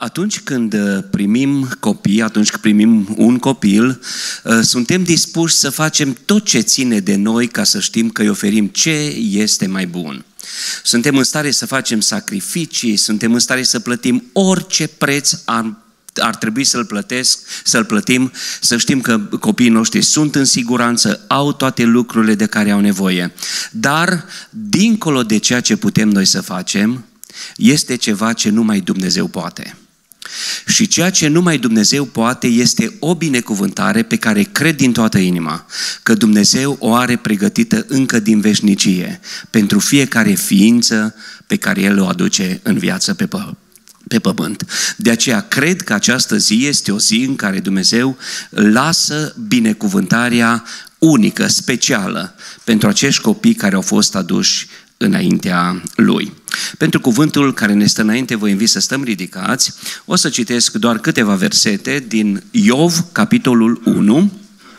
Atunci când primim copii, atunci când primim un copil, suntem dispuși să facem tot ce ține de noi ca să știm că îi oferim ce este mai bun. Suntem în stare să facem sacrificii, suntem în stare să plătim orice preț ar trebui să-l plătim, să știm că copiii noștri sunt în siguranță, au toate lucrurile de care au nevoie. Dar, dincolo de ceea ce putem noi să facem, este ceva ce numai Dumnezeu poate. Și ceea ce numai Dumnezeu poate este o binecuvântare pe care cred din toată inima că Dumnezeu o are pregătită încă din veșnicie pentru fiecare ființă pe care El o aduce în viață pe pământ. De aceea cred că această zi este o zi în care Dumnezeu lasă binecuvântarea unică, specială pentru acești copii care au fost aduși înaintea Lui. Pentru cuvântul care ne stă înainte, vă invit să stăm ridicați. O să citesc doar câteva versete din Iov, capitolul 1.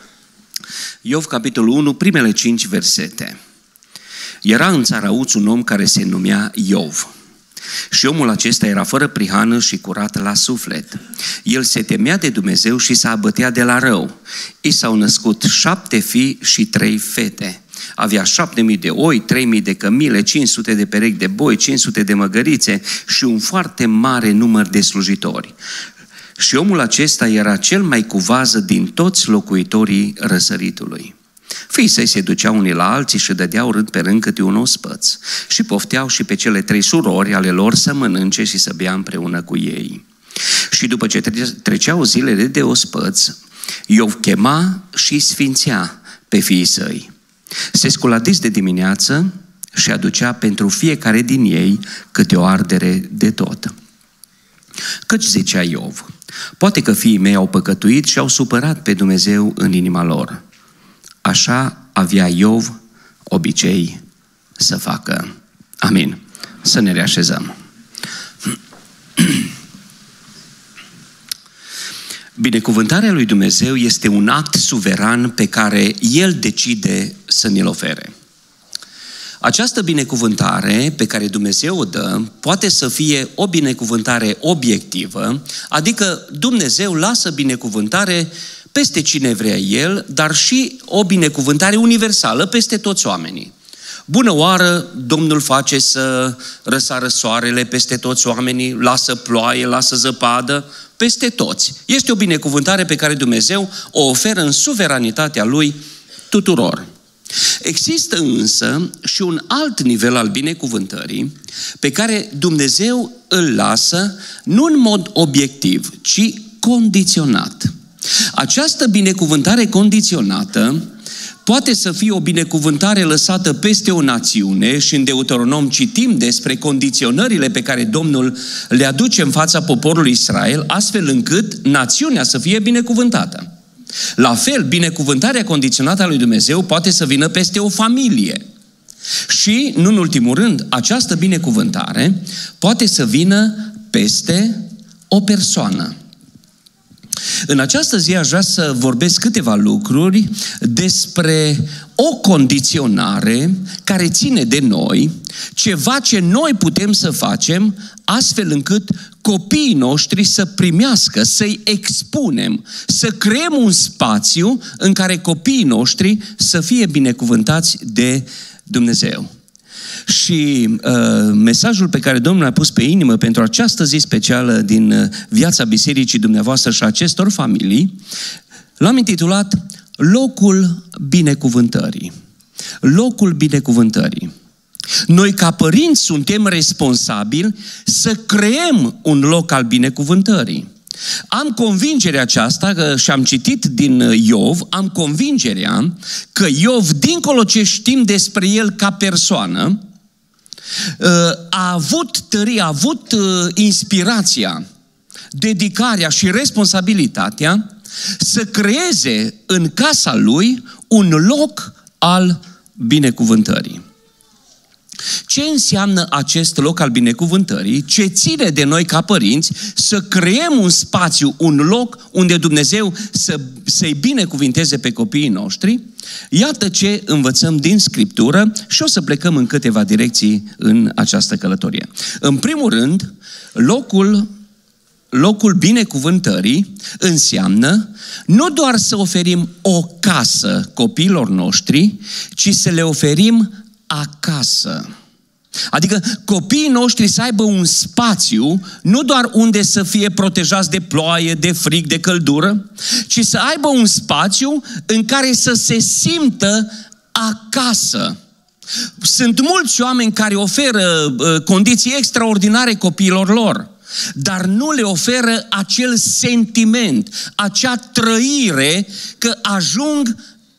Iov, capitolul 1, primele 5 versete. Era în țara Uț un om care se numea Iov. Și omul acesta era fără prihană și curat la suflet. El se temea de Dumnezeu și s-a abătea de la rău. I s-au născut 7 fii și 3 fete. Avea 7.000 de oi, 3.000 de cămile, 500 de perechi de boi, 500 de măgărițe și un foarte mare număr de slujitori. Și omul acesta era cel mai cu vază din toți locuitorii răsăritului. Fiii săi se duceau unii la alții și dădeau rând pe rând câte un ospăț și pofteau și pe cele 3 surori ale lor să mănânce și să bea împreună cu ei. Și după ce treceau zilele de ospăț, Iov chema și sfințea pe fiii săi. Se scula dis de dimineață și aducea pentru fiecare din ei câte o ardere de tot. Căci zicea Iov, poate că fiii mei au păcătuit și au supărat pe Dumnezeu în inima lor. Așa avea Iov obicei să facă. Amin. Să ne reașezăm. Binecuvântarea lui Dumnezeu este un act suveran pe care El decide să ne-l ofere. Această binecuvântare pe care Dumnezeu o dă poate să fie o binecuvântare obiectivă, adică Dumnezeu lasă binecuvântare peste cine vrea El, dar și o binecuvântare universală peste toți oamenii. Bună oară, Domnul face să răsară soarele peste toți oamenii, lasă ploaie, lasă zăpadă, peste toți. Este o binecuvântare pe care Dumnezeu o oferă în suveranitatea Lui tuturor. Există însă și un alt nivel al binecuvântării pe care Dumnezeu îl lasă nu în mod obiectiv, ci condiționat. Această binecuvântare condiționată poate să fie o binecuvântare lăsată peste o națiune și în Deuteronom citim despre condiționările pe care Domnul le aduce în fața poporului Israel, astfel încât națiunea să fie binecuvântată. La fel, binecuvântarea condiționată a lui Dumnezeu poate să vină peste o familie. Și, nu în ultimul rând, această binecuvântare poate să vină peste o persoană. În această zi aș vrea să vorbesc câteva lucruri despre o condiționare care ține de noi, ceva ce noi putem să facem astfel încât copiii noștri să primească, să-i expunem, să creăm un spațiu în care copiii noștri să fie binecuvântați de Dumnezeu. Și mesajul pe care Domnul a pus pe inimă pentru această zi specială din viața bisericii dumneavoastră și acestor familii, l-am intitulat Locul binecuvântării. Locul binecuvântării. Noi ca părinți suntem responsabili să creăm un loc al binecuvântării. Am convingerea aceasta, și am citit din Iov, am convingerea că Iov, dincolo ce știm despre el ca persoană, a avut tăria, a avut inspirația, dedicarea și responsabilitatea să creeze în casa lui un loc al binecuvântării. Ce înseamnă acest loc al binecuvântării? Ce ține de noi ca părinți să creăm un spațiu, un loc unde Dumnezeu să-i binecuvinteze pe copiii noștri? Iată ce învățăm din Scriptură și o să plecăm în câteva direcții în această călătorie. În primul rând, locul binecuvântării înseamnă nu doar să oferim o casă copiilor noștri, ci să le oferim acasă. Adică copiii noștri să aibă un spațiu, nu doar unde să fie protejați de ploaie, de frig, de căldură, ci să aibă un spațiu în care să se simtă acasă. Sunt mulți oameni care oferă condiții extraordinare copiilor lor, dar nu le oferă acel sentiment, acea trăire că ajung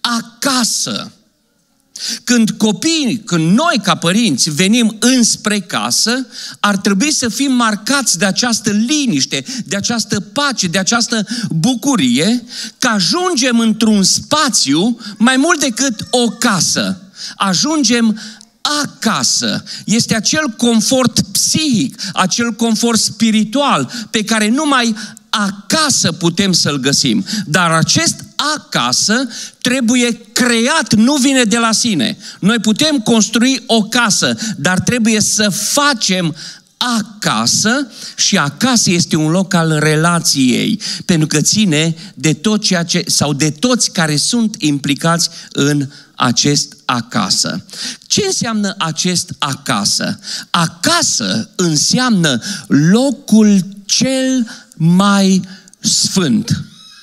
acasă. Când noi ca părinți venim înspre casă, ar trebui să fim marcați de această liniște, de această pace, de această bucurie, că ajungem într-un spațiu mai mult decât o casă. Ajungem acasă. Este acel confort psihic, acel confort spiritual pe care numai acasă putem să-l găsim. Dar acest acasă trebuie creat, nu vine de la sine. Noi putem construi o casă, dar trebuie să facem acasă și acasă este un loc al relației, pentru că ține de tot ceea ce, sau de toți care sunt implicați în acest acasă. Ce înseamnă acest acasă? Acasă înseamnă locul cel mai sfânt.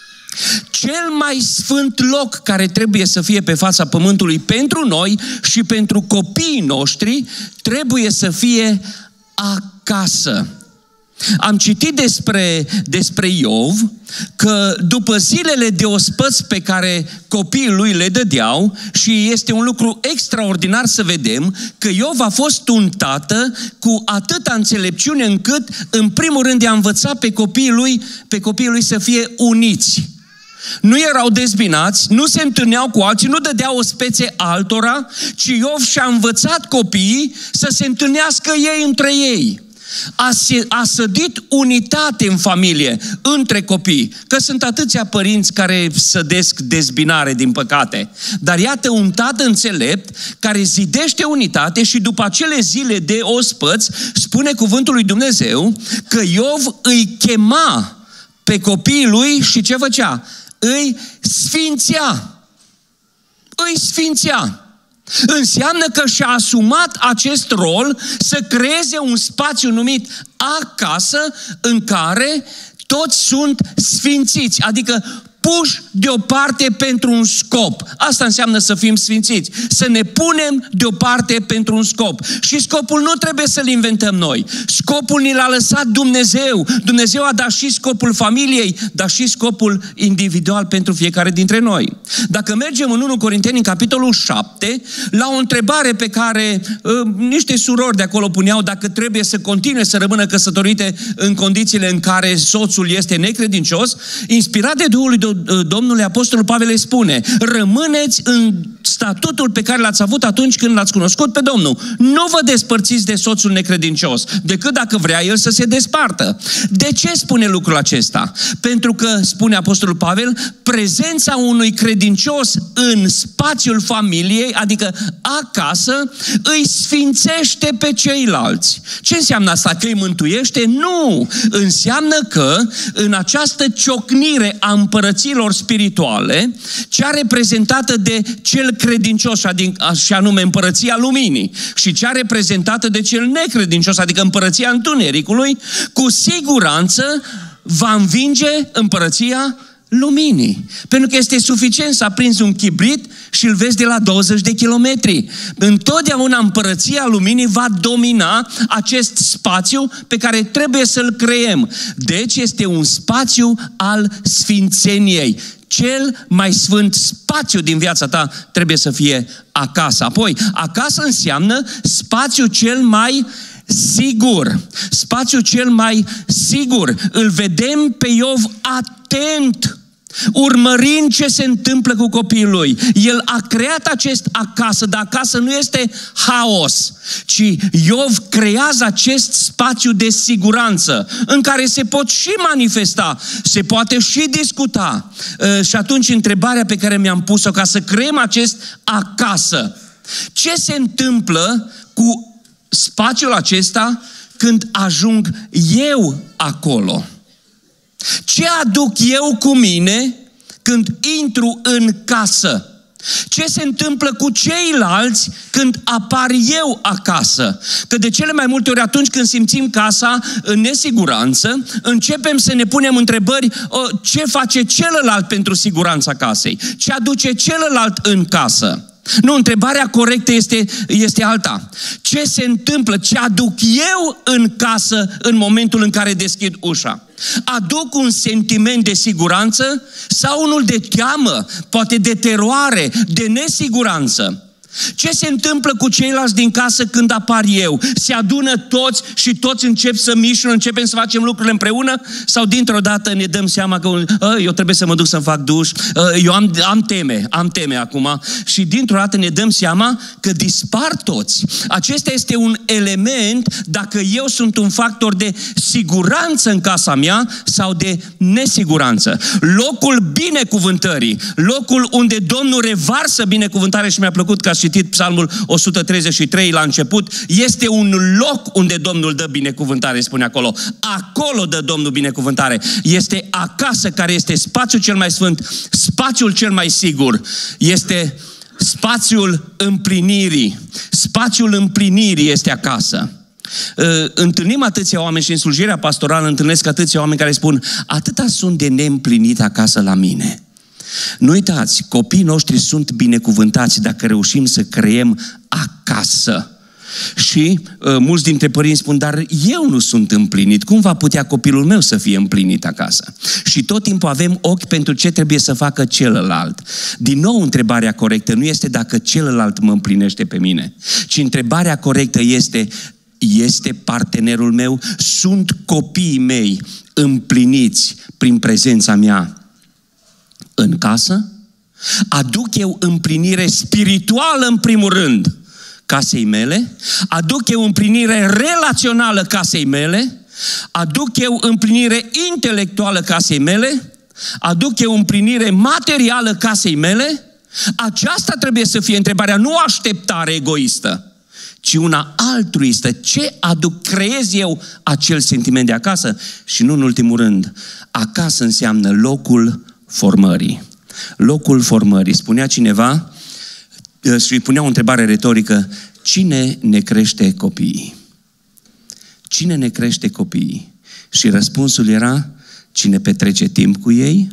Cel mai sfânt loc care trebuie să fie pe fața pământului pentru noi și pentru copiii noștri trebuie să fie acasă. Am citit despre Iov că după zilele de ospăți pe care copiii lui le dădeau, și este un lucru extraordinar să vedem că Iov a fost un tată cu atâta înțelepciune încât în primul rând i-a învățat pe copiii lui să fie uniți. Nu erau dezbinați, nu se întâlneau cu alții, nu dădeau o spețe altora, ci Iov și-a învățat copiii să se întâlnească ei între ei. A sădit unitate în familie, între copii, că sunt atâția părinți care sădesc dezbinare, din păcate. Dar iată un tată înțelept care zidește unitate și după acele zile de ospăți, spune cuvântul lui Dumnezeu că Iov îi chema pe copiii lui și ce făcea? Îi sfințea. Îi sfințea. Înseamnă că și-a asumat acest rol să creeze un spațiu numit acasă în care toți sunt sfințiți, adică puși deoparte pentru un scop. Asta înseamnă să fim sfințiți. Să ne punem deoparte pentru un scop. Și scopul nu trebuie să-l inventăm noi. Scopul ni l-a lăsat Dumnezeu. Dumnezeu a dat și scopul familiei, dar și scopul individual pentru fiecare dintre noi. Dacă mergem în 1 Corinteni, în capitolul 7, la o întrebare pe care niște surori de acolo puneau dacă trebuie să continue să rămână căsătorite în condițiile în care soțul este necredincios, inspirat de Duhul lui Domnului, Apostolul Pavel îi spune: rămâneți în statutul pe care l-ați avut atunci când l-ați cunoscut pe Domnul. Nu vă despărțiți de soțul necredincios, decât dacă vrea el să se despartă. De ce spune lucrul acesta? Pentru că, spune Apostolul Pavel, prezența unui credincios în spațiul familiei, adică acasă, îi sfințește pe ceilalți. Ce înseamnă asta? Că îi mântuiește? Nu! Înseamnă că în această ciocnire a împărăților spirituale, cea reprezentată de cel credincios, și anume împărăția luminii, și cea reprezentată de cel necredincios, adică împărăția întunericului, cu siguranță va învinge împărăția luminii. Pentru că este suficient să aprinzi un chibrit și îl vezi de la 20 de kilometri. Întotdeauna împărăția luminii va domina acest spațiu pe care trebuie să-l creăm. Deci este un spațiu al sfințeniei. Cel mai sfânt spațiu din viața ta trebuie să fie acasă. Apoi, acasă înseamnă spațiul cel mai sigur. Spațiul cel mai sigur. Îl vedem pe Iov atent, urmărind ce se întâmplă cu copiii lui. El a creat acest acasă, dar acasă nu este haos, ci Iov creează acest spațiu de siguranță în care se pot și manifesta, se poate și discuta. Și atunci întrebarea pe care mi-am pus-o ca să creăm acest acasă: ce se întâmplă cu spațiul acesta când ajung eu acolo? ce aduc eu cu mine când intru în casă? Ce se întâmplă cu ceilalți când apar eu acasă? Că de cele mai multe ori atunci când simțim casa în nesiguranță, începem să ne punem întrebări, ce face celălalt pentru siguranța casei? Ce aduce celălalt în casă? Nu, întrebarea corectă este alta. Ce se întâmplă? Ce aduc eu în casă în momentul în care deschid ușa? Aduc un sentiment de siguranță sau unul de teamă, poate de teroare, de nesiguranță? Ce se întâmplă cu ceilalți din casă când apar eu? Se adună toți și toți încep să mișună, începem să facem lucrurile împreună? Sau dintr-o dată ne dăm seama că eu trebuie să mă duc să-mi fac duș, eu am teme acum, și dintr-o dată ne dăm seama că dispar toți. Acesta este un element dacă eu sunt un factor de siguranță în casa mea sau de nesiguranță. Locul binecuvântării, locul unde Domnul revarsă binecuvântare, și mi-a plăcut că citit Psalmul 133 la început, este un loc unde Domnul dă binecuvântare, spune acolo. Acolo dă Domnul binecuvântare. Este acasă, care este spațiul cel mai sfânt, spațiul cel mai sigur. Este spațiul împlinirii. Spațiul împlinirii este acasă. Întâlnim atâția oameni și în slujirea pastorală întâlnesc atâția oameni care spun: atâta sunt de neîmplinit acasă la mine. Nu uitați, copiii noștri sunt binecuvântați dacă reușim să creăm acasă. Și mulți dintre părinți spun: dar eu nu sunt împlinit, cum va putea copilul meu să fie împlinit acasă? Și tot timpul avem ochi pentru ce trebuie să facă celălalt. Din nou, întrebarea corectă nu este dacă celălalt mă împlinește pe mine, ci întrebarea corectă este partenerul meu, sunt copiii mei împliniți prin prezența mea în casă? Aduc eu împlinire spirituală în primul rând casei mele? Aduc eu împlinire relațională casei mele? Aduc eu împlinire intelectuală casei mele? Aduc eu împlinire materială casei mele? Aceasta trebuie să fie întrebarea, nu o așteptare egoistă, ci una altruistă. Ce aduc? Creez eu acel sentiment de acasă? Și nu în ultimul rând, acasă înseamnă locul formării. Locul formării. Spunea cineva și îi punea o întrebare retorică: cine ne crește copiii? Cine ne crește copiii? Și răspunsul era: cine petrece timp cu ei,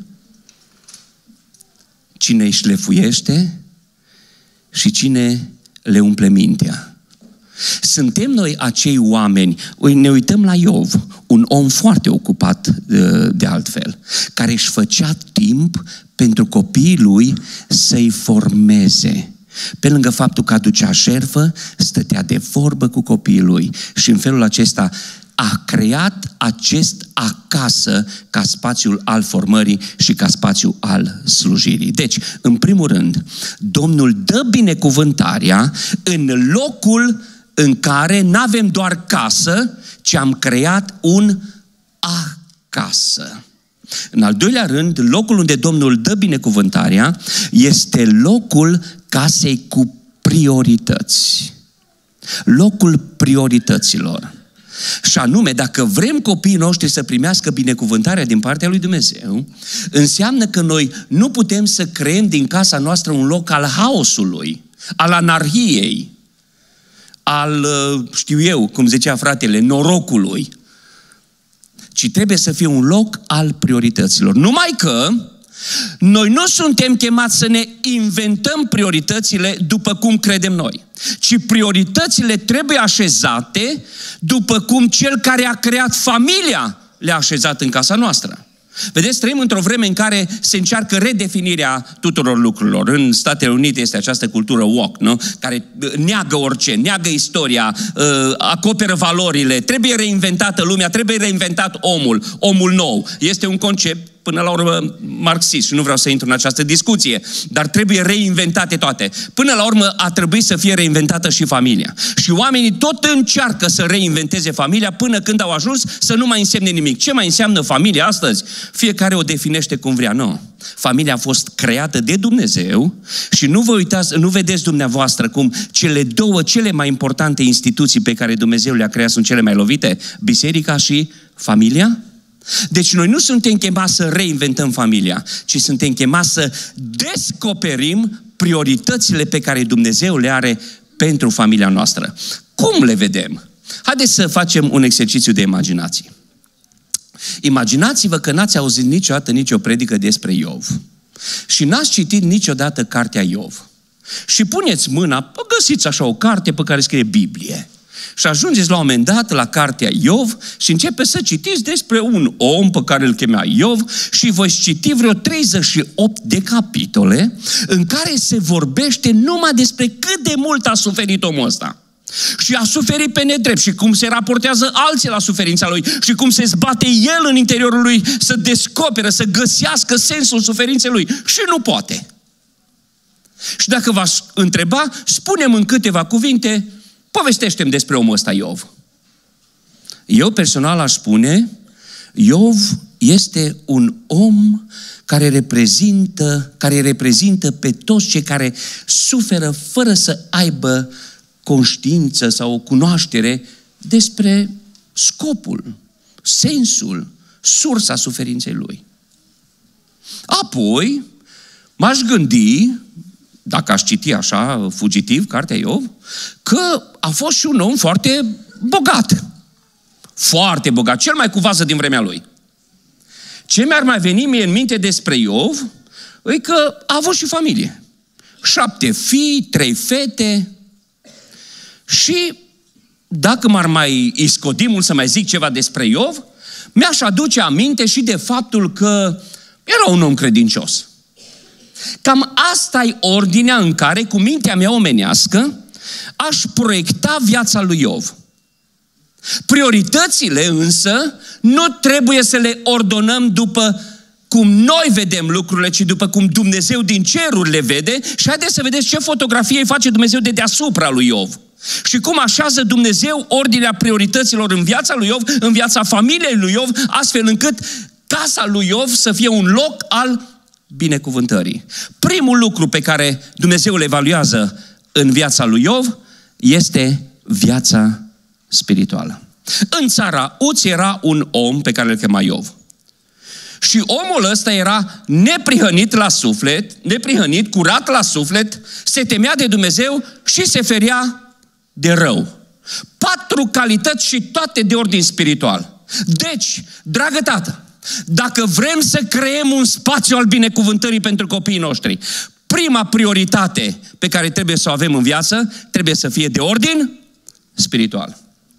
cine îi șlefuiește și cine le umple mintea. Suntem noi acei oameni, ne uităm la Iov, un om foarte ocupat de altfel, care își făcea timp pentru copiii lui să-i formeze. Pe lângă faptul că aducea jertfă, stătea de vorbă cu copiii lui și în felul acesta a creat acest acasă ca spațiul al formării și ca spațiu al slujirii. Deci, în primul rând, Domnul dă binecuvântarea în locul în care n-avem doar casă, ci am creat un acasă. În al doilea rând, locul unde Domnul dă binecuvântarea este locul casei cu priorități. Locul priorităților. Și anume, dacă vrem copiii noștri să primească binecuvântarea din partea lui Dumnezeu, înseamnă că noi nu putem să creăm din casa noastră un loc al haosului, al anarhiei, al, știu eu, cum zicea fratele, norocului, ci trebuie să fie un loc al priorităților. Numai că noi nu suntem chemați să ne inventăm prioritățile după cum credem noi, ci prioritățile trebuie așezate după cum Cel care a creat familia le-a așezat în casa noastră. Vedeți, trăim într-o vreme în care se încearcă redefinirea tuturor lucrurilor. În Statele Unite este această cultură woke, nu? Care neagă orice, neagă istoria, acoperă valorile, trebuie reinventată lumea, trebuie reinventat omul nou. Este un concept până la urmă marxist și nu vreau să intru în această discuție, dar trebuie reinventate toate. Până la urmă a trebuit să fie reinventată și familia. Și oamenii tot încearcă să reinventeze familia până când au ajuns să nu mai însemne nimic. Ce mai înseamnă familia astăzi? Fiecare o definește cum vrea. Nu. Familia a fost creată de Dumnezeu și nu vă uitați, nu vedeți dumneavoastră cum cele două cele mai importante instituții pe care Dumnezeu le-a creat sunt cele mai lovite? Biserica și familia? Deci noi nu suntem chemați să reinventăm familia, ci suntem chemați să descoperim prioritățile pe care Dumnezeu le are pentru familia noastră. Cum le vedem? Haideți să facem un exercițiu de imaginație. Imaginați-vă că n-ați auzit niciodată nicio predică despre Iov și n-ați citit niciodată cartea Iov. Și puneți mâna, găsiți așa o carte pe care scrie Biblie. Și ajungeți la un moment dat la cartea Iov și începeți să citiți despre un om pe care îl chemea Iov și voi citi vreo 38 de capitole în care se vorbește numai despre cât de mult a suferit omul ăsta. Și a suferit pe nedrept și cum se raportează alții la suferința lui și cum se zbate el în interiorul lui să descopere, să găsească sensul suferinței lui. Și nu poate. Și dacă v-aș întreba, spune-mi în câteva cuvinte, povestește-mi despre omul ăsta Iov. Eu personal aș spune, Iov este un om care reprezintă pe toți cei care suferă fără să aibă conștiință sau o cunoaștere despre scopul, sensul, sursa suferinței lui. Apoi, m-aș gândi, dacă aș citi așa, fugitiv, cartea Iov, că a fost și un om foarte bogat. Foarte bogat, cel mai cu vază din vremea lui. Ce mi-ar mai veni mie în minte despre Iov, e că a avut și familie. 7 fii, 3 fete. Și dacă m-ar mai iscodi mult să mai zic ceva despre Iov, mi-aș aduce aminte și de faptul că era un om credincios. Cam asta e ordinea în care, cu mintea mea omenească, aș proiecta viața lui Iov. Prioritățile însă nu trebuie să le ordonăm după cum noi vedem lucrurile, ci după cum Dumnezeu din ceruri le vede. Și haideți să vedeți ce fotografie îi face Dumnezeu de deasupra lui Iov. Și cum așează Dumnezeu ordinea priorităților în viața lui Iov, în viața familiei lui Iov, astfel încât casa lui Iov să fie un loc al binecuvântării. Primul lucru pe care Dumnezeu îl evaluează în viața lui Iov este viața spirituală. În țara Uț era un om pe care îl chema Iov. Și omul ăsta era neprihănit la suflet, neprihănit, curat la suflet, se temea de Dumnezeu și se ferea de rău. 4 calități și toate de ordin spiritual. Deci, dragă tată, dacă vrem să creăm un spațiu al binecuvântării pentru copiii noștri, prima prioritate pe care trebuie să o avem în viață trebuie să fie de ordin spiritual.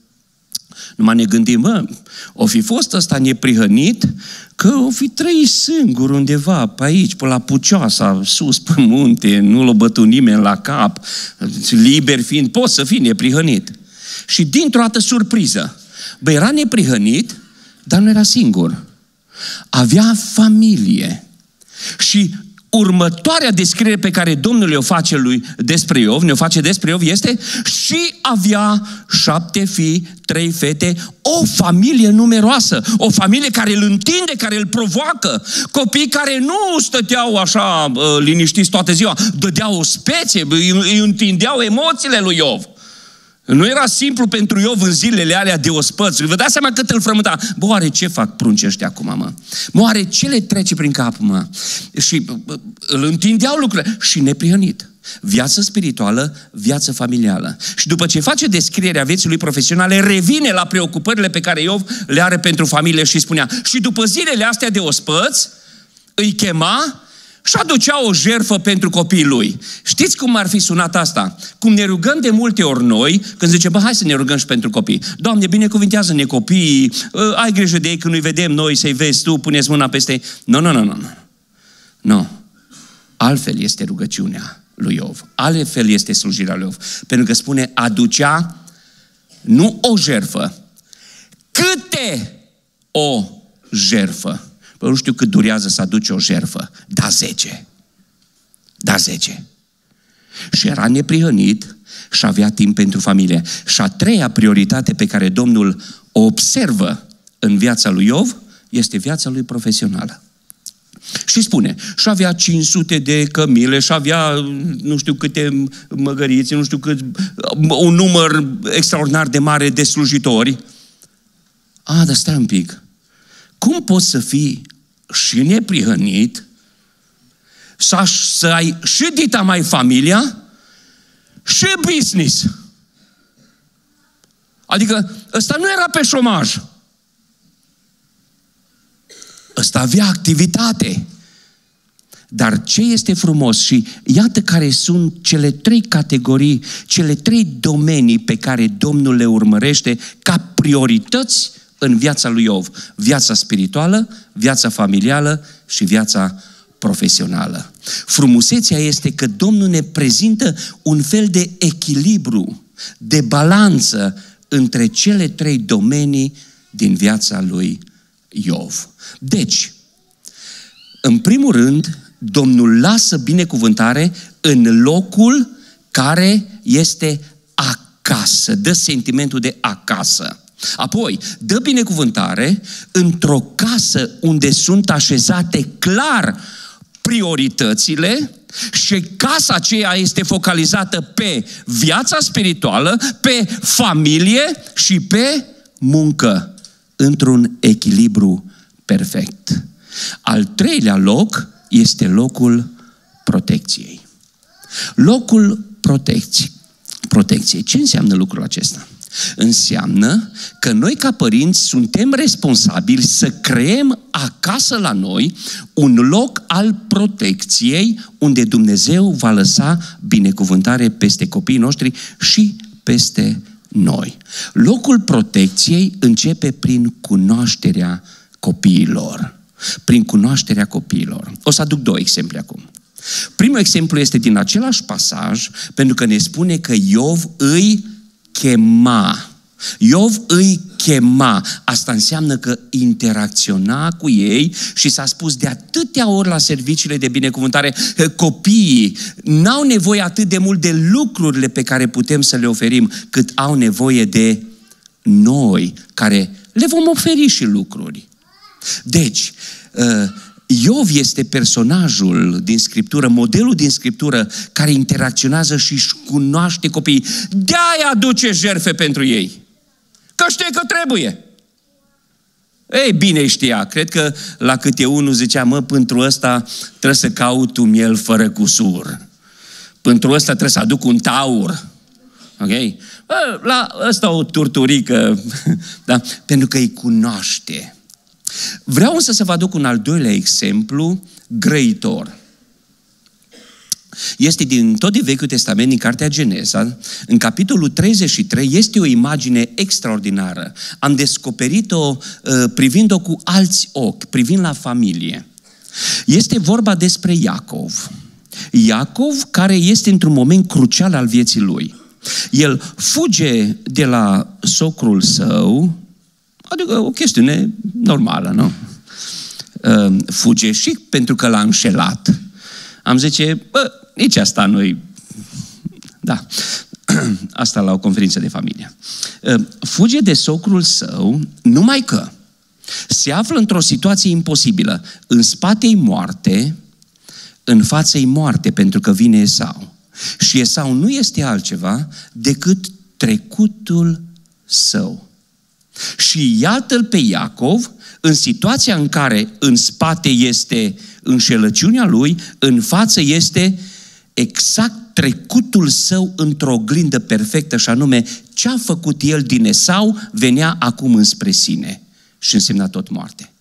Numai ne gândim, o fi fost ăsta neprihănit, că o fi trăit singur undeva pe aici, pe la Pucioasa, sus pe munte, nu l-a bătut nimeni la cap, liber fiind, poți să fii neprihănit. Și dintr-o dată surpriză, era neprihănit, dar nu era singur. Avea familie. Și următoarea descriere pe care Domnul ne-o face despre Iov este și avea 7 fii, 3 fete, o familie numeroasă, o familie care îl întinde, care îl provoacă, copii care nu stăteau așa liniștiți toată ziua, dădeau o speție, îi întindeau emoțiile lui Iov. Nu era simplu pentru Iov în zilele alea de ospăț. Vă dați seama cât îl frământa. Oare ce fac prunci ăștia acum, mă? Oare ce le trece prin cap, mă? Și îl întindeau lucrurile. Și neprihănit. Viață spirituală, viață familială. Și după ce face descrierea vieții lui profesionale, revine la preocupările pe care Iov le are pentru familie și spunea, și după zilele astea de ospăț, îi chema și aducea o jertfă pentru copiii lui. Știți cum ar fi sunat asta? Cum ne rugăm de multe ori noi, când zicem, hai să ne rugăm și pentru copii. Doamne, binecuvintează-ne copiii, ai grijă de ei când nu-i vedem noi, să-i vezi tu, puneți mâna peste ei. Nu. Altfel este rugăciunea lui Iov. Altfel este slujirea lui Iov. Pentru că spune, aducea nu o jertfă, câte o jertfă. Nu știu cât durează să aduci o jertfă. Da 10. Și era neprihănit și avea timp pentru familie. Și a treia prioritate pe care Domnul o observă în viața lui Iov este viața lui profesională. Și spune, și avea 500 de cămile, și avea nu știu câte măgăriți, nu știu cât, un număr extraordinar de mare de slujitori. Dar stai un pic. cum poți să fii și neprihănit, să ai și dita mai familia și business? Adică ăsta nu era pe șomaj. Ăsta avea activitate. Dar ce este frumos și iată care sunt cele 3 categorii, cele 3 domenii pe care Domnul le urmărește ca priorități în viața lui Iov. Viața spirituală, viața familială și viața profesională. Frumusețea este că Domnul ne prezintă un fel de echilibru, de balanță între cele 3 domenii din viața lui Iov. Deci, în primul rând, Domnul lasă binecuvântare în locul care este acasă, dă sentimentul de acasă. Apoi, dă binecuvântare într-o casă unde sunt așezate clar prioritățile și casa aceea este focalizată pe viața spirituală, pe familie și pe muncă, într-un echilibru perfect. Al 3-lea loc este locul protecției. Locul protecției. Ce înseamnă lucrul acesta? Înseamnă că noi ca părinți suntem responsabili să creăm acasă la noi un loc al protecției unde Dumnezeu va lăsa binecuvântare peste copiii noștri și peste noi. Locul protecției începe prin cunoașterea copiilor. Prin cunoașterea copiilor. O să aduc 2 exemple acum. Primul exemplu este din același pasaj, pentru că ne spune că Iov îi chema. Iov îi chema. Asta înseamnă că interacționa cu ei și s-a spus de atâtea ori la serviciile de binecuvântare că copiii n-au nevoie atât de mult de lucrurile pe care putem să le oferim, cât au nevoie de noi, care le vom oferi și lucruri. Deci, Iov este personajul din Scriptură, modelul din Scriptură care interacționează și își cunoaște copiii. De-aia aduce jertfe pentru ei. Că știe că trebuie. Ei, bine știa. Cred că la câte unul zicea, pentru ăsta trebuie să caut un miel fără cusur. Pentru ăsta trebuie să aduc un taur. Ok? La ăsta o turturică. Da? Pentru că îi cunoaște. Vreau însă să vă aduc un al 2-lea exemplu grăitor. Este tot din Vechiul Testament, din Cartea Geneza, în capitolul 33, este o imagine extraordinară. Am descoperit-o privind-o cu alți ochi, privind la familie. Este vorba despre Iacov. Iacov, care este într-un moment crucial al vieții lui. El fuge de la socrul său, adică o chestiune normală, nu? Fuge și pentru că l-a înșelat. Am zice, nici asta nu-i... Da, asta la o conferință de familie. Fuge de socrul său, numai că se află într-o situație imposibilă. În spate-i moarte, în față-i moarte, pentru că vine Esau. Și Esau nu este altceva decât trecutul său. Și iată-l pe Iacov în situația în care în spate este înșelăciunea lui, în față este exact trecutul său într-o oglindă perfectă, și anume ce a făcut el din Esau venea acum înspre sine și însemna tot moarte.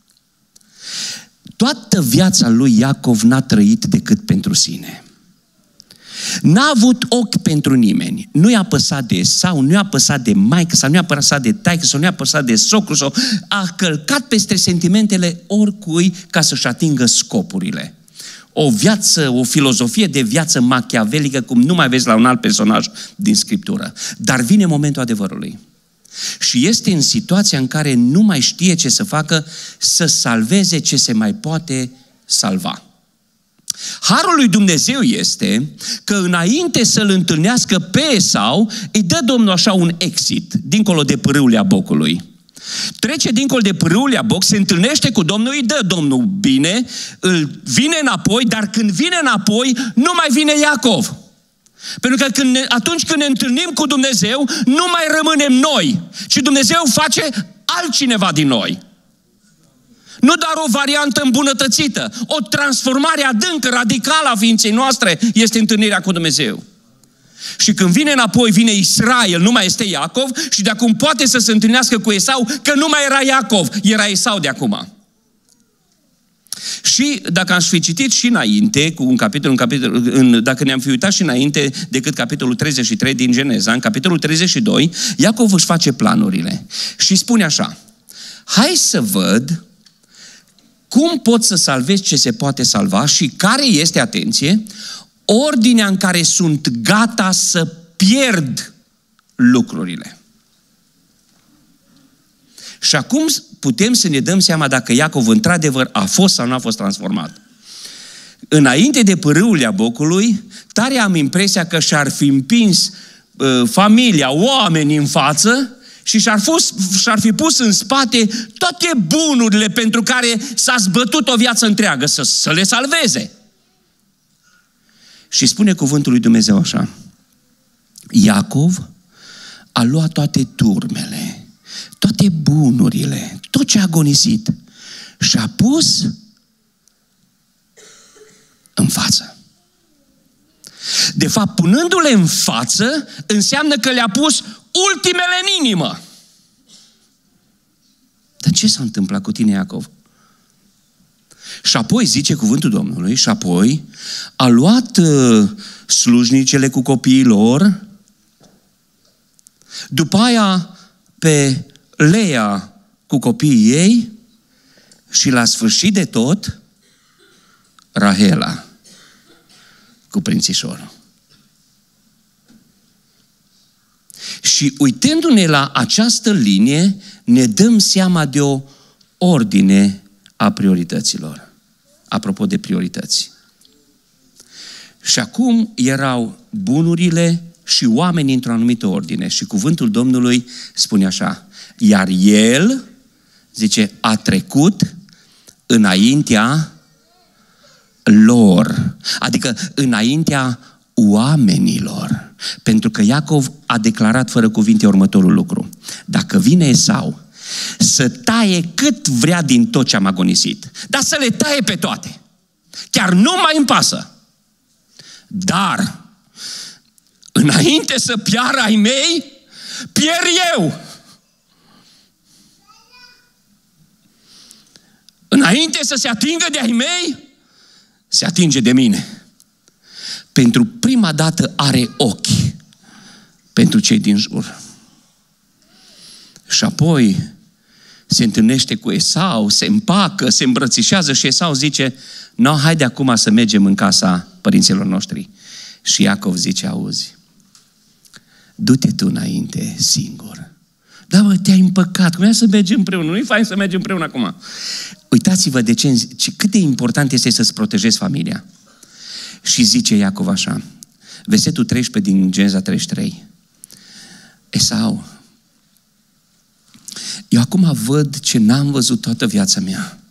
Toată viața lui Iacov n-a trăit decât pentru sine. N-a avut ochi pentru nimeni. Nu i-a păsat de Esau, nu i-a păsat de maică, sau nu i-a păsat de taică, sau nu i-a păsat de socru, sau a călcat peste sentimentele oricui ca să-și atingă scopurile. O viață, o filozofie de viață machiavelică, cum nu mai vezi la un alt personaj din Scriptură. Dar vine momentul adevărului. Și este în situația în care nu mai știe ce să facă, să salveze ce se mai poate salva. Harul lui Dumnezeu este că înainte să-l întâlnească pe Esau, îi dă Domnul așa un exit, dincolo de pârâul Iabocului. Trece dincolo de pârâul Iaboc, se întâlnește cu Domnul, îi dă Domnul bine, vine înapoi, dar când vine înapoi, nu mai vine Iacov. Pentru că atunci când ne întâlnim cu Dumnezeu, nu mai rămânem noi, ci Dumnezeu face altcineva din noi. Nu doar o variantă îmbunătățită, o transformare adâncă, radicală a ființei noastre este întâlnirea cu Dumnezeu. Și când vine înapoi, vine Israel, nu mai este Iacov, și de acum poate să se întâlnească cu Esau, că nu mai era Iacov, era Esau de acum. Și dacă am fi citit și înainte, cu dacă ne-am fi uitat și înainte decât capitolul 33 din Geneza, în capitolul 32, Iacov își face planurile și spune așa: hai să văd cum pot să salvez ce se poate salva și care este, atenție, ordinea în care sunt gata să pierd lucrurile. Și acum putem să ne dăm seama dacă Iacov într-adevăr a fost sau nu a fost transformat. Înainte de pârâul Iabocului, tare am impresia că și-ar fi împins familia, oamenii în față și și-ar fi pus în spate toate bunurile pentru care s-a zbătut o viață întreagă, să le salveze. Și spune cuvântul lui Dumnezeu așa: Iacov a luat toate turmele, toate bunurile, tot ce a agonisit și a pus în față. De fapt, punându-le în față, înseamnă că le-a pus ultimele în inimă. Dar ce s-a întâmplat cu tine, Iacov? Și apoi, zice cuvântul Domnului, și apoi a luat slujnicele cu copiii lor, după aia pe Leia cu copiii ei și la sfârșit de tot Rahela cu prințișorul. Și uitându-ne la această linie, ne dăm seama de o ordine a priorităților. Apropo de priorități. Și acum erau bunurile și oamenii într-o anumită ordine. Și cuvântul Domnului spune așa: iar el, zice, a trecut înaintea lor. Adică înaintea oamenilor. Pentru că Iacov a declarat fără cuvinte următorul lucru: dacă vine Esau să taie cât vrea din tot ce am agonisit, dar să le taie pe toate, chiar nu mai îmi pasă. Dar înainte să piară ai mei, pierd eu. Înainte să se atingă de ai mei, se atinge de mine. Pentru prima dată are ochi pentru cei din jur. Și apoi se întâlnește cu Esau, se împacă, se îmbrățișează și Esau zice: no, haide acum să mergem în casa părinților noștri. Și Iacov zice: auzi, du-te tu înainte singur. Da, bă, te-ai împăcat, cum e să mergem împreună? Nu-i fain să mergem împreună acum. Uitați-vă cât de important este să-ți protejezi familia. Și zice Iacov așa, versetul 13 din Geneza 33. Esau, eu acum văd ce n-am văzut toată viața mea.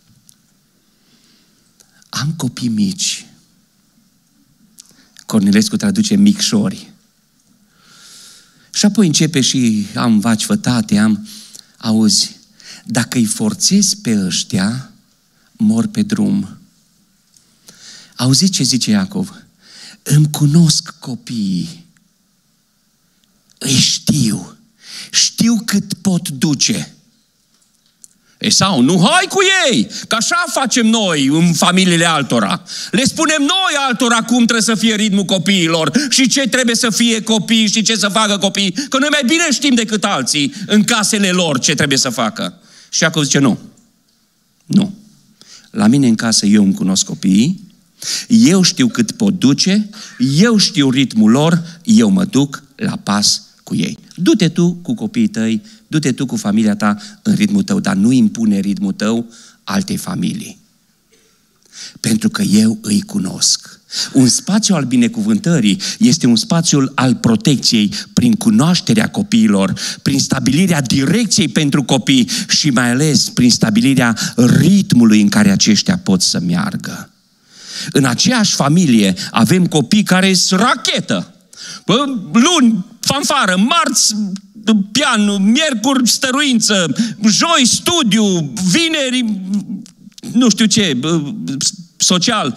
Am copii mici. Cornilescu traduce micșori. Și apoi începe și am vaci fătate, auzi, dacă îi forțezi pe ăștia, mor pe drum. Auziți ce zice Iacov? Îmi cunosc copiii. Îi știu cât pot duce. Esau, nu hai cu ei, că așa facem noi în familiile altora. Le spunem noi altora cum trebuie să fie ritmul copiilor și ce trebuie să fie copii și ce să facă copii, că noi mai bine știm decât alții în casele lor ce trebuie să facă. Și Iacov zice, nu. La mine în casă eu îmi cunosc copiii, eu știu cât pot duce, eu știu ritmul lor, eu mă duc la pas cu ei. Du-te tu cu copiii tăi, du-te tu cu familia ta în ritmul tău, dar nu impune ritmul tău altei familii. Pentru că eu îi cunosc. Un spațiu al binecuvântării este un spațiu al protecției prin cunoașterea copiilor, prin stabilirea direcției pentru copii și mai ales prin stabilirea ritmului în care aceștia pot să meargă. În aceeași familie avem copii care sunt rachetă. Luni, fanfară, marți, pian, miercuri, stăruință, joi, studiu, vineri, nu știu ce, social.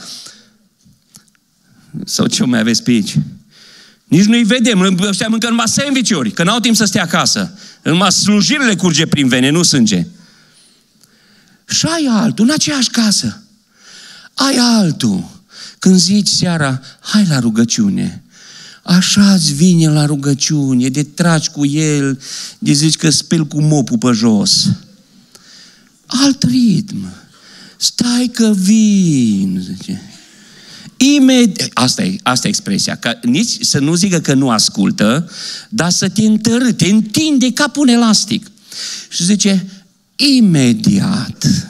Sau ce mai aveți pe aici? Nici nu-i vedem, ăștia mâncă numai sandwich-uri, că n-au timp să stea acasă. Numai slujirile curge prin vene, nu sânge. Și ai altul, în aceeași casă. Ai altul. Când zici seara, hai la rugăciune. Așa îți vine la rugăciune, de tragi cu el, de zici că speli cu mopul pe jos. Alt ritm. Stai că vin, zice. Imediat, asta e expresia, că nici să nu zică că nu ascultă, dar să te întărâ, te întinde ca un elastic. Și zice, imediat.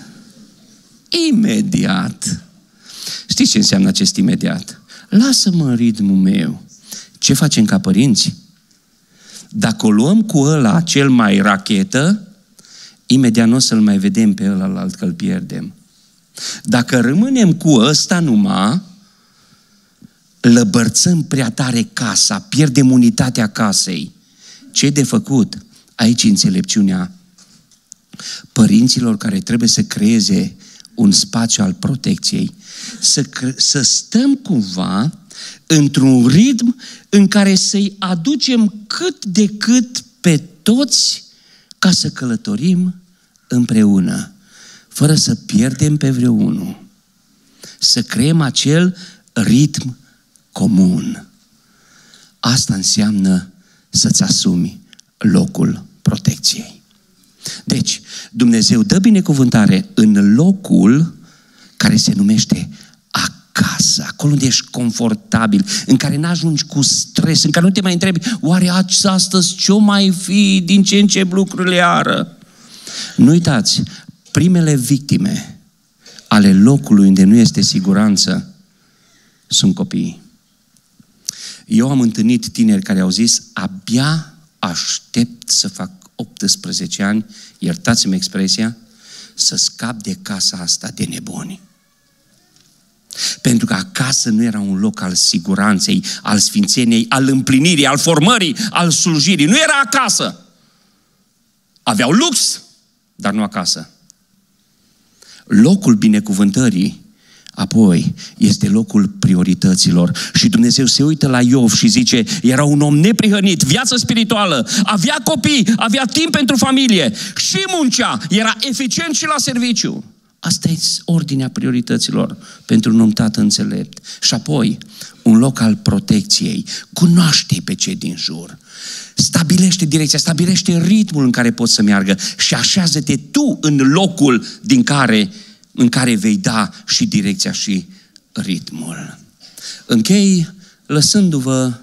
Știți ce înseamnă acest imediat? Lasă-mă în ritmul meu. Ce facem ca părinți? Dacă o luăm cu ăla cel mai rachetă, imediat nu o să-l mai vedem pe ălalt, că îl pierdem. Dacă rămânem cu ăsta numai, lăbărțăm prea tare casa, pierdem unitatea casei. Ce e de făcut? Aici înțelepciunea părinților care trebuie să creeze un spațiu al protecției. Să stăm cumva într-un ritm în care să-i aducem cât de cât pe toți ca să călătorim împreună, fără să pierdem pe vreunul. Să creăm acel ritm comun. Asta înseamnă să-ți asumi locul protecției. Deci, Dumnezeu dă binecuvântare în locul care se numește acasă, acolo unde ești confortabil, în care n-ajungi cu stres, în care nu te mai întrebi, oare astăzi ce-o mai fi, din ce în ce lucrurile iară? Nu uitați, primele victime ale locului unde nu este siguranță sunt copiii. Eu am întâlnit tineri care au zis, abia aștept să fac 18 ani, iertați-mi expresia, să scap de casa asta de nebuni. Pentru că acasă nu era un loc al siguranței, al sfințeniei, al împlinirii, al formării, al slujirii. Nu era acasă. Aveau lux, dar nu acasă. Locul binecuvântării apoi este locul priorităților. Și Dumnezeu se uită la Iov și zice, era un om neprihănit, viață spirituală, avea copii, avea timp pentru familie și muncea, era eficient și la serviciu. Asta e ordinea priorităților pentru un om tată înțelept. Și apoi, un loc al protecției. Cunoaște-i pe cei din jur. Stabilește direcția, stabilește ritmul în care poți să meargă și așează-te tu în locul în care vei da și direcția și ritmul. Închei lăsându-vă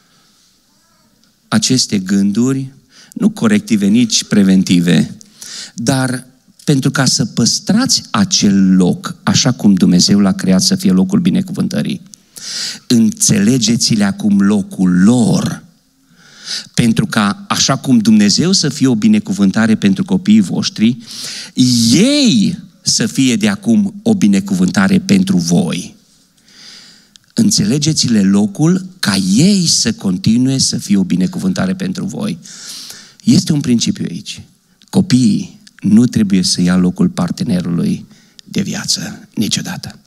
aceste gânduri, nu corective, nici preventive, dar pentru ca să păstrați acel loc, așa cum Dumnezeu l-a creat să fie locul binecuvântării. Înțelegeți-le acum locul lor, pentru ca, așa cum Dumnezeu să fie o binecuvântare pentru copiii voștri, ei să fie de acum o binecuvântare pentru voi. Înțelegeți-le locul ca ei să continue să fie o binecuvântare pentru voi. Este un principiu aici. Copiii nu trebuie să ia locul partenerului de viață niciodată.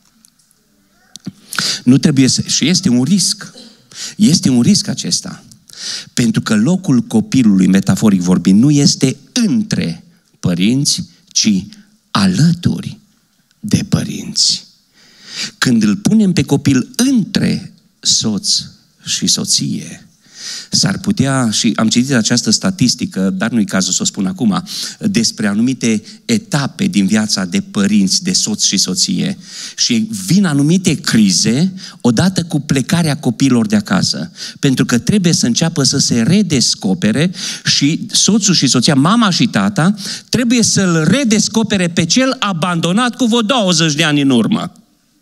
Nu trebuie să... Și este un risc. Este un risc acesta. Pentru că locul copilului, metaforic vorbind, nu este între părinți, ci alături de părinți. Când îl punem pe copil între soț și soție, s-ar putea, și am citit această statistică, dar nu-i cazul să o spun acum, despre anumite etape din viața de părinți, de soț și soție. Și vin anumite crize odată cu plecarea copiilor de acasă. Pentru că trebuie să înceapă să se redescopere și soțul și soția, mama și tata, trebuie să-l redescopere pe cel abandonat cu vreo 20 de ani în urmă.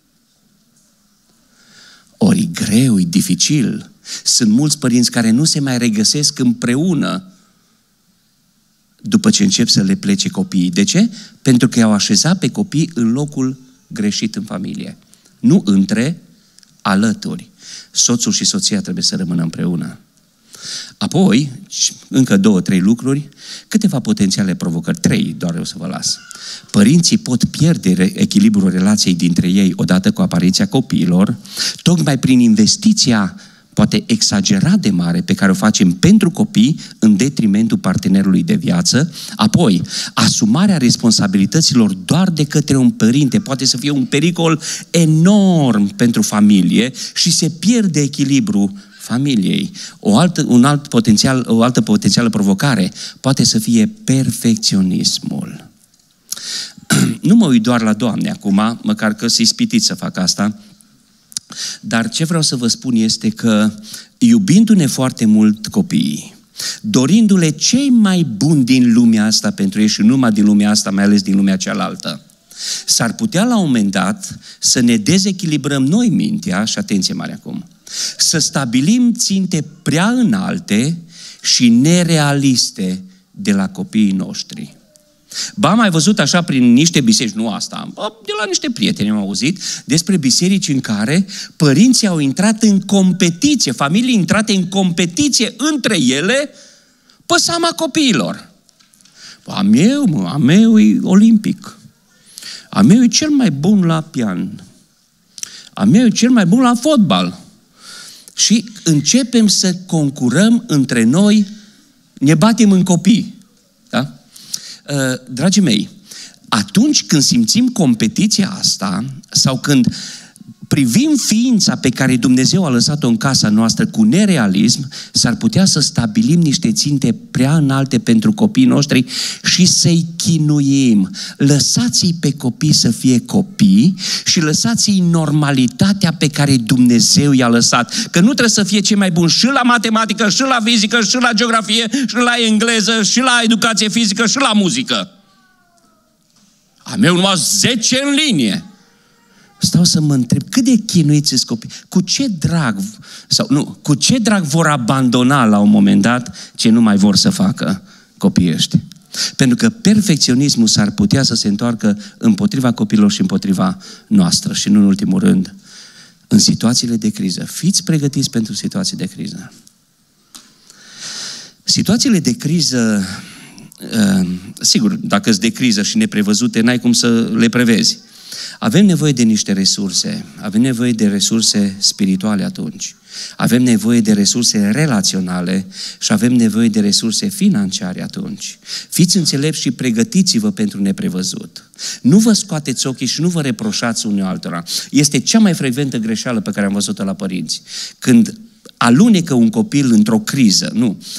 Ori greu, e dificil. Sunt mulți părinți care nu se mai regăsesc împreună după ce încep să le plece copiii. De ce? Pentru că i-au așezat pe copii în locul greșit în familie. Nu între, alături. Soțul și soția trebuie să rămână împreună. Apoi, încă 2-3 lucruri, câteva potențiale provocări, 3 doar o să vă las. Părinții pot pierde echilibrul relației dintre ei odată cu apariția copiilor, tocmai prin investiția poate exagerat de mare pe care o facem pentru copii în detrimentul partenerului de viață. Apoi, asumarea responsabilităților doar de către un părinte poate să fie un pericol enorm pentru familie și se pierde echilibrul familiei. O altă potențială provocare poate să fie perfecționismul. Nu mă uit doar la Doamne acum, măcar că să-i ispitiți să fac asta, dar ce vreau să vă spun este că iubindu-ne foarte mult copiii, dorindu-le cei mai buni din lumea asta pentru ei și numai din lumea asta, mai ales din lumea cealaltă, s-ar putea la un moment dat să ne dezechilibrăm noi mintea, și atenție mare acum, să stabilim ținte prea înalte și nerealiste de la copiii noștri. Ba, am mai văzut așa prin niște biserici, nu asta, de la niște prieteni am auzit, despre biserici în care părinții au intrat în competiție, familii intrate în competiție între ele pe seama copiilor. A meu e olimpic. A meu e cel mai bun la pian. A meu e cel mai bun la fotbal. Și începem să concurăm între noi, ne batem în copii. Da? Dragii mei, atunci când simțim competiția asta sau când privim ființa pe care Dumnezeu a lăsat-o în casa noastră cu nerealism, s-ar putea să stabilim niște ținte prea înalte pentru copiii noștri și să-i chinuim. Lăsați-i pe copii să fie copii și lăsați-i normalitatea pe care Dumnezeu i-a lăsat. Că nu trebuie să fie cei mai buni și la matematică, și la fizică, și la geografie, și la engleză, și la educație fizică, și la muzică. A meu numai 10 în linie. Stau să mă întreb, cât de chinuiți-s copii? Cu ce drag vor abandona la un moment dat ce nu mai vor să facă copiii ăștia? Pentru că perfecționismul s-ar putea să se întoarcă împotriva copiilor și împotriva noastră. Și nu în ultimul rând, în situațiile de criză. Fiți pregătiți pentru situații de criză. Situațiile de criză, sigur, dacă sunt de criză și neprevăzute, n-ai cum să le prevezi. Avem nevoie de niște resurse, avem nevoie de resurse spirituale atunci, avem nevoie de resurse relaționale și avem nevoie de resurse financiare atunci. Fiți înțelepți și pregătiți-vă pentru neprevăzut. Nu vă scoateți ochii și nu vă reproșați unul altora. Este cea mai frecventă greșeală pe care am văzut-o la părinți. Când alunecă un copil într-o criză,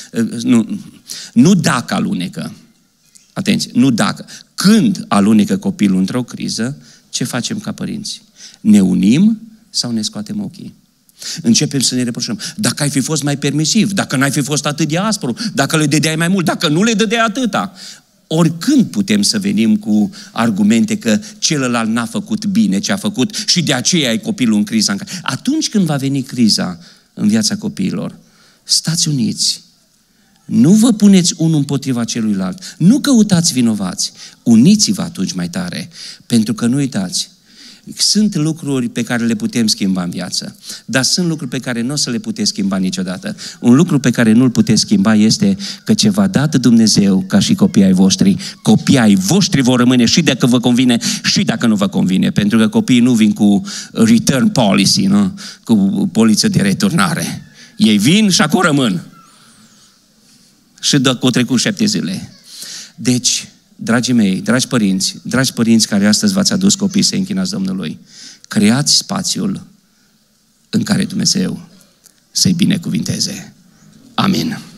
nu dacă alunecă, atenție, nu dacă, când alunecă copilul într-o criză, ce facem ca părinți? Ne unim sau ne scoatem ochii? Începem să ne reproșăm. Dacă ai fi fost mai permisiv, dacă n-ai fi fost atât de aspru, dacă le dădeai mai mult, dacă nu le dădeai atâta. Oricând putem să venim cu argumente că celălalt n-a făcut bine ce a făcut și de aceea e copilul în criza în care... Atunci când va veni criza în viața copiilor, stați uniți. Nu vă puneți unul împotriva celuilalt. Nu căutați vinovați. Uniți-vă atunci mai tare. Pentru că nu uitați, sunt lucruri pe care le putem schimba în viață, dar sunt lucruri pe care nu o să le puteți schimba niciodată. Un lucru pe care nu-l puteți schimba este că ce v-a dat Dumnezeu ca și copiii ai voștri, copiii ai voștri vor rămâne și dacă vă convine și dacă nu vă convine. Pentru că copiii nu vin cu return policy, nu? Cu poliță de returnare. Ei vin și acolo rămân. Și dacă au trecut 7 zile. Deci, dragii mei, dragi părinți care astăzi v-ați adus copiii să închinați Domnului, creați spațiul în care Dumnezeu să-i binecuvinteze. Amin.